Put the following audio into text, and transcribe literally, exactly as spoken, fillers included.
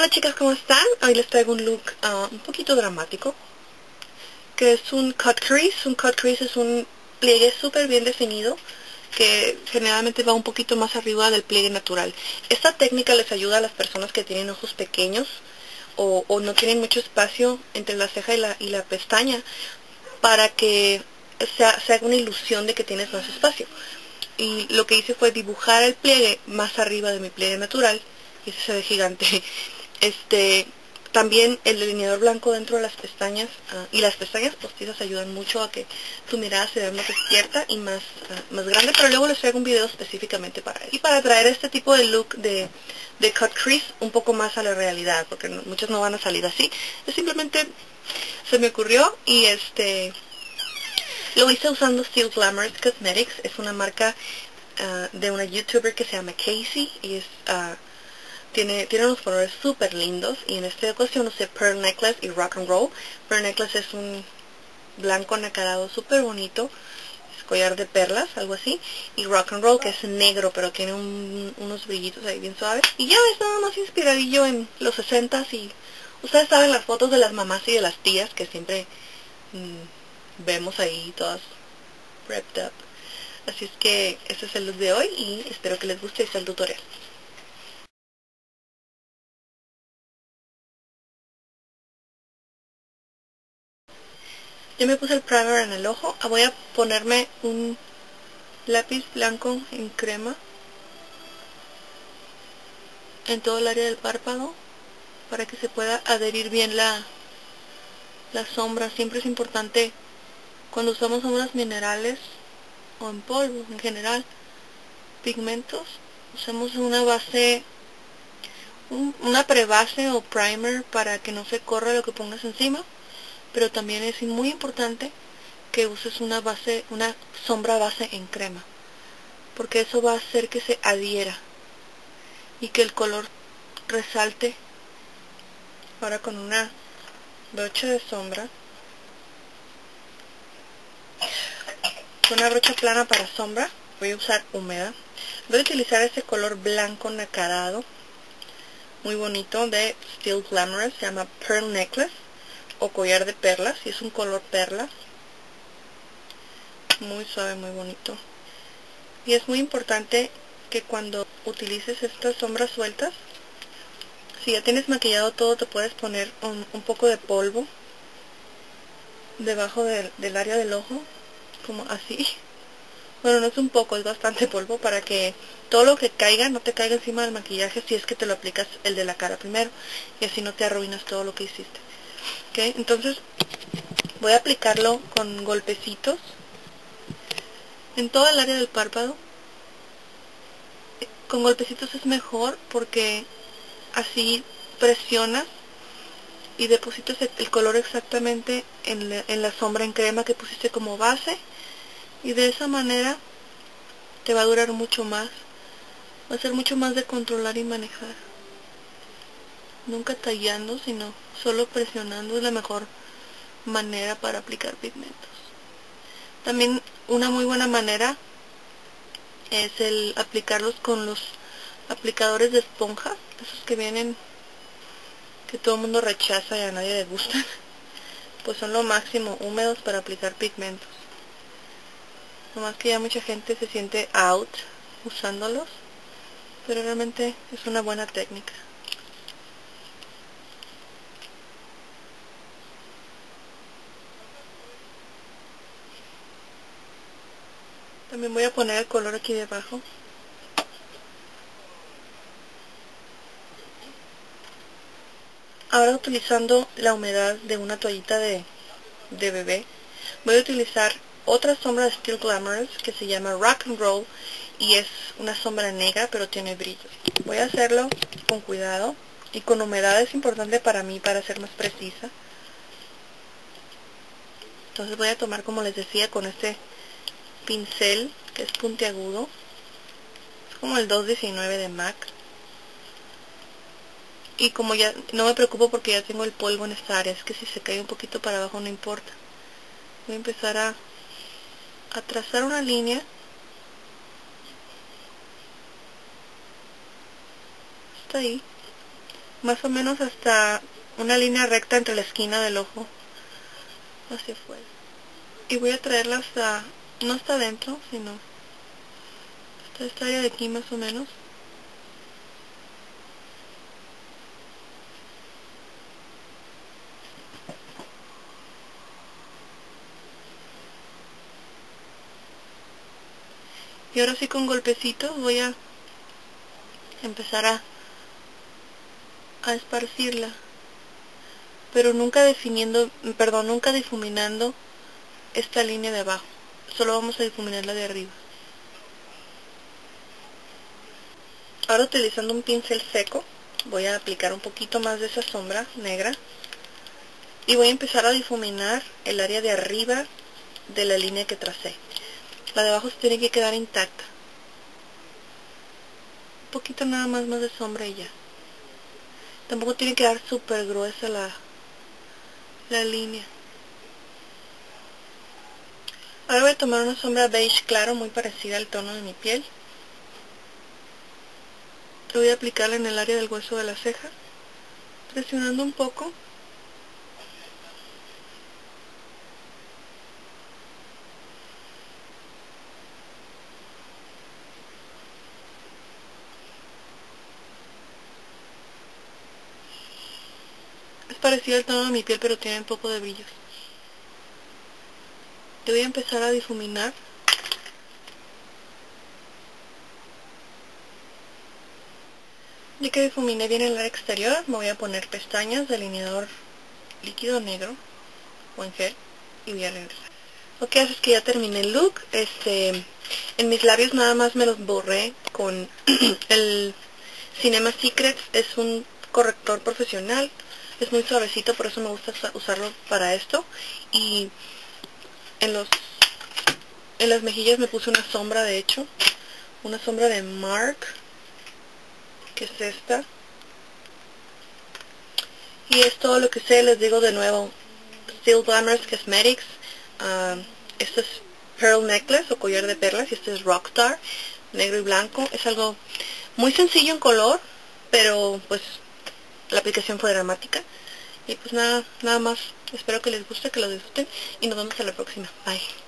Hola chicas, ¿cómo están? Hoy les traigo un look uh, un poquito dramático, que es un cut crease. Un cut crease es un pliegue súper bien definido, que generalmente va un poquito más arriba del pliegue natural. Esta técnica les ayuda a las personas que tienen ojos pequeños o, o no tienen mucho espacio entre la ceja y la, y la pestaña, para que se, se haga una ilusión de que tienes más espacio. Y lo que hice fue dibujar el pliegue más arriba de mi pliegue natural, y ese se ve gigante. Este, también el delineador blanco dentro de las pestañas uh, y las pestañas postizas ayudan mucho a que tu mirada se vea más despierta y más, uh, más grande, pero luego les traigo un video específicamente para eso. Y para traer este tipo de look de, de cut crease un poco más a la realidad, porque no, muchos no van a salir así, es simplemente se me ocurrió y este lo hice usando Still Glamorous Cosmetics. Es una marca uh, de una youtuber que se llama Casey y es... Uh, Tiene, tiene unos colores súper lindos, y en esta ocasión usé Pearl Necklace y Rock and Roll. Pearl Necklace es un blanco nacarado súper bonito, es collar de perlas, algo así, y Rock and Roll, que es negro pero tiene un, unos brillitos ahí bien suaves. Y ya es nada más inspiradillo en los sesentas, y ustedes saben las fotos de las mamás y de las tías que siempre mmm, vemos ahí todas prepped up. Así es que este es el look de hoy y espero que les guste y sea el tutorial. Ya me puse el primer en el ojo. Voy a ponerme un lápiz blanco en crema en todo el área del párpado para que se pueda adherir bien la, la sombra. Siempre es importante cuando usamos sombras minerales o en polvo en general, pigmentos, usemos una base, un, una prebase o primer para que no se corra lo que pongas encima, pero también es muy importante que uses una base, una sombra base en crema, porque eso va a hacer que se adhiera y que el color resalte. Ahora con una brocha de sombra, con una brocha plana para sombra, voy a usar húmeda. Voy a utilizar este color blanco nacarado, muy bonito, de Still Glamorous, se llama Pearl Necklace o collar de perlas, y es un color perla, muy suave, muy bonito. Y es muy importante que cuando utilices estas sombras sueltas, si ya tienes maquillado todo, te puedes poner un, un poco de polvo debajo del, del área del ojo, como así. Bueno, no es un poco, es bastante polvo, para que todo lo que caiga no te caiga encima del maquillaje si es que te lo aplicas el de la cara primero, y así no te arruinas todo lo que hiciste. ¿Ok? Entonces voy a aplicarlo con golpecitos en toda el área del párpado. Con golpecitos es mejor porque así presionas y depositas el color exactamente en la, en la sombra en crema que pusiste como base, y de esa manera te va a durar mucho más. Va a ser mucho más de controlar y manejar. Nunca tallando, sino solo presionando es la mejor manera para aplicar pigmentos. También una muy buena manera es el aplicarlos con los aplicadores de esponja, esos que vienen, que todo el mundo rechaza y a nadie le gustan. Pues son lo máximo, húmedos para aplicar pigmentos. Nomás que ya mucha gente se siente out usándolos, pero realmente es una buena técnica. También voy a poner el color aquí debajo. Ahora, utilizando la humedad de una toallita de, de bebé, voy a utilizar otra sombra de Still Glamorous que se llama Rock and Roll, y es una sombra negra pero tiene brillo. Voy a hacerlo con cuidado y con humedad, es importante para mí para ser más precisa. Entonces voy a tomar, como les decía, con este pincel que es puntiagudo, es como el dos diecinueve de MAC. Y como ya no me preocupo porque ya tengo el polvo en esta área, es que si se cae un poquito para abajo no importa. Voy a empezar a, a trazar una línea hasta ahí, más o menos hasta una línea recta entre la esquina del ojo hacia afuera. Y voy a traerla hasta, no hasta adentro, sino hasta esta área de aquí más o menos. Y ahora sí, con golpecitos voy a empezar a, a esparcirla, pero nunca definiendo, perdón, nunca difuminando esta línea de abajo. Solo vamos a difuminar la de arriba. Ahora, utilizando un pincel seco, voy a aplicar un poquito más de esa sombra negra y voy a empezar a difuminar el área de arriba de la línea que tracé. La de abajo se tiene que quedar intacta. Un poquito nada más más de sombra y ya. Tampoco tiene que quedar súper gruesa la, la línea. Ahora voy a tomar una sombra beige claro muy parecida al tono de mi piel. Voy a aplicarla en el área del hueso de la ceja, presionando un poco. Es parecido al tono de mi piel, pero tiene un poco de brillos. Yo voy a empezar a difuminar. Ya que difuminé bien el área exterior, me voy a poner pestañas, delineador líquido negro o en gel, y voy a regresar. Ok, así es que ya terminé el look. Este, en mis labios nada más me los borré con el Cinema Secrets. Es un corrector profesional, es muy suavecito, por eso me gusta usarlo para esto. Y en los en las mejillas me puse una sombra, de hecho, una sombra de Marc, que es esta. Y es todo lo que sé. Les digo de nuevo, Still Glamorous Cosmetics. Uh, este es Pearl Necklace o collar de perlas, y este es Rockstar, negro y blanco. Es algo muy sencillo en color, pero pues la aplicación fue dramática. Y pues nada, nada más. Espero que les guste, que lo disfruten, y nos vemos a la próxima. Bye.